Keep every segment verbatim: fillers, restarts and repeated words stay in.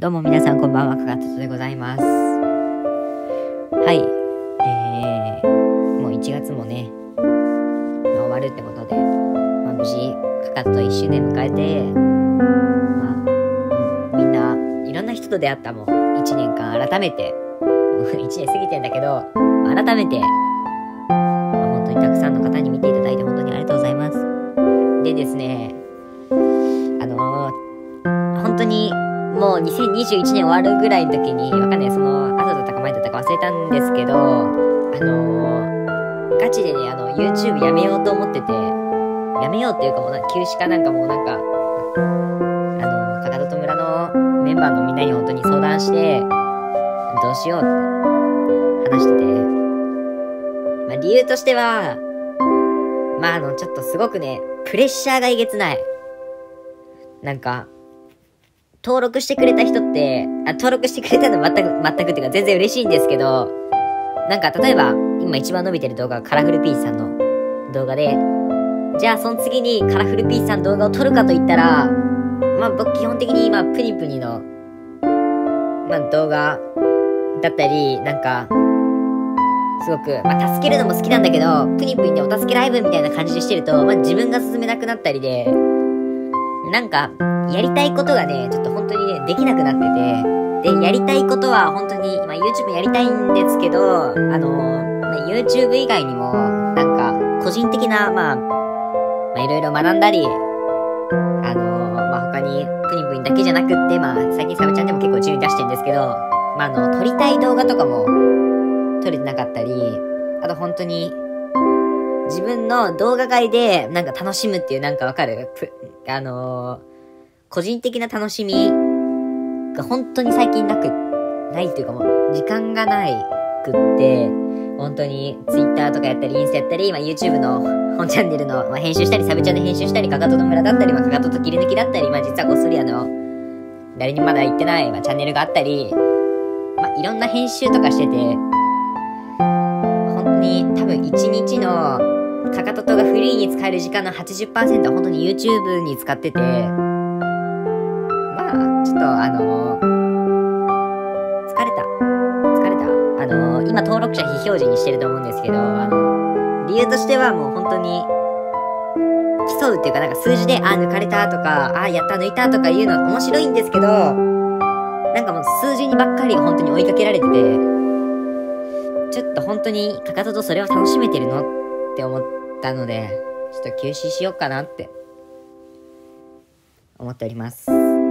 どうも皆さんこんばんは、かかととでございます。はい、えー、もういちがつもね、まあ、終わるってことで、まあ、無事、かかとといっしゅうねん迎えて、まあ、みんないろんな人と出会ったもういちねんかん改めて、いちねん過ぎてんだけど、改めて、まあ、本当にたくさんの方に見ていただいて本当にありがとうございます。でですね、あのー、本当に、もうにせんにじゅういちねん終わるぐらいの時に、わかんない、その、後だったか前だったか忘れたんですけど、あのー、ガチでね、あの、YouTube やめようと思ってて、やめようっていうかもうな、休止かなんかもうなんか、あのー、かかとと村のメンバーのみんなに本当に相談して、どうしようって話してて、まあ理由としては、まああの、ちょっとすごくね、プレッシャーがえげつない。なんか、登録してくれた人って、あ、登録してくれたの全く、全くっていうか全然嬉しいんですけど、なんか例えば、今一番伸びてる動画はカラフルピースさんの動画で、じゃあその次にカラフルピースさんの動画を撮るかと言ったら、まあ僕基本的に今プニプニの、まあ動画だったり、なんか、すごく、まあ助けるのも好きなんだけど、プニプニでお助けライブみたいな感じでしてると、まあ自分が進めなくなったりで、なんか、やりたいことがね、ちょっと本当にね、できなくなってて、で、やりたいことは本当に、まあ YouTube やりたいんですけど、あのー、まあ、YouTube 以外にも、なんか、個人的な、まあ、まあいろいろ学んだり、あのー、まあ他に、プニプニだけじゃなくって、まあ最近サブチャンでも結構自由に出してるんですけど、まああの、撮りたい動画とかも、撮れてなかったり、あと本当に、自分の動画外でなんか楽しむっていうなんかわかるあのー、個人的な楽しみが本当に最近なく、ないっていうかもう時間がないくって、本当に Twitter とかやったりインスタやったり、まあ、YouTube の本チャンネルの、まあ、編集したりサブチャンで編集したり、かかとの村だったり、まあ、かかとと切り抜きだったり、まあ、実はこっそりあの、誰にもまだ言ってない、まあ、チャンネルがあったり、まあ、いろんな編集とかしてて、本当に多分いちにちのかかととがフリーに使える時間の はちじゅっパーセント は本当に YouTube に使ってて、まあ、ちょっとあのー、疲れた。疲れた。あのー、今登録者非表示にしてると思うんですけど、あのー、理由としてはもう本当に、競うっていうかなんか数字で、あ、抜かれたとか、あ、やった抜いたとかいうの面白いんですけど、なんかもう数字にばっかり本当に追いかけられてて、ちょっと本当にかかととそれを楽しめてるのって思ったので、ちょっと休止しようかなって思っております。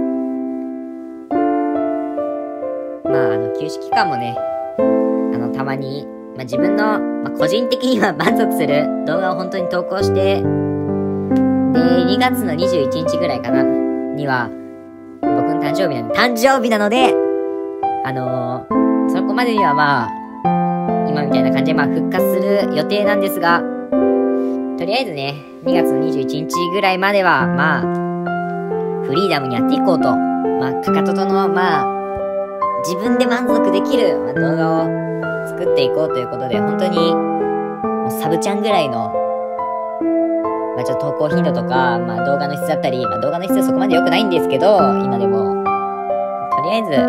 まあ、あの、休止期間もね、あの、たまに、まあ自分の、まあ個人的には満足する動画を本当に投稿して、で、にがつのにじゅういちにちぐらいかな、には、僕の誕生日なんで、誕生日なので、あのー、そこまでにはまあ、今みたいな感じでまあ復活する予定なんですが、とりあえずね、にがつのにじゅういちにちぐらいまでは、まあ、フリーダムにやっていこうと、まあ、かかととの、まあ、自分で満足できる、まあ、動画を作っていこうということで、本当に、もうサブチャンぐらいの、まあ、ちょっと投稿頻度とか、まあ、動画の質だったり、まあ、動画の質はそこまで良くないんですけど、今でも、とりあえず、ま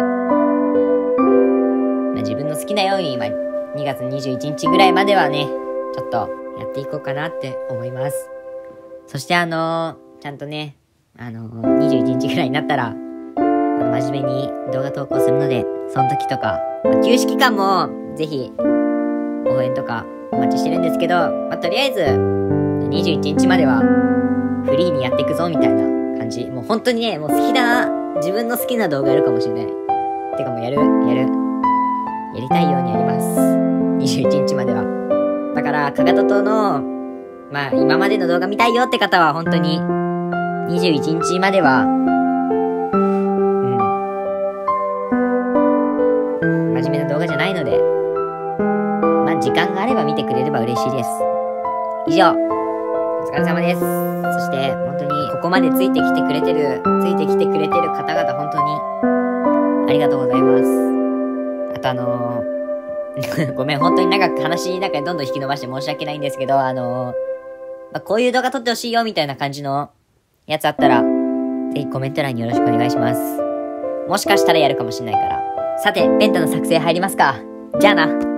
あ、自分の好きなように、まあ、にがつにじゅういちにちぐらいまではね、ちょっとやっていこうかなって思います。そしてあのー、ちゃんとね、あのー、にじゅういちにちぐらいになったら、真面目に動画投稿するので、その時とか、まあ、休止期間もぜひ応援とかお待ちしてるんですけど、まあ、とりあえずにじゅういちにちまではフリーにやっていくぞみたいな感じ。もう本当にね、もう好きな、自分の好きな動画やるかもしれない。てかもうやる、やる、やりたいようにやります。にじゅういちにちまでは。だから、かかととの、まあ今までの動画見たいよって方は本当ににじゅういちにちまでは動画じゃないので、まあ時間があれば見てくれれば嬉しいです。以上、お疲れ様です。そして本当にここまでついてきてくれてる、ついてきてくれてる方々本当にありがとうございます。あとあのー、ごめん本当に長く話の中でどんどん引き伸ばして申し訳ないんですけど、あのー、まあ、こういう動画撮ってほしいよみたいな感じのやつあったら、ぜひコメント欄によろしくお願いします。 もしかしたらやるかもしんないから。さて、ペンタの作成入りますか。じゃあな。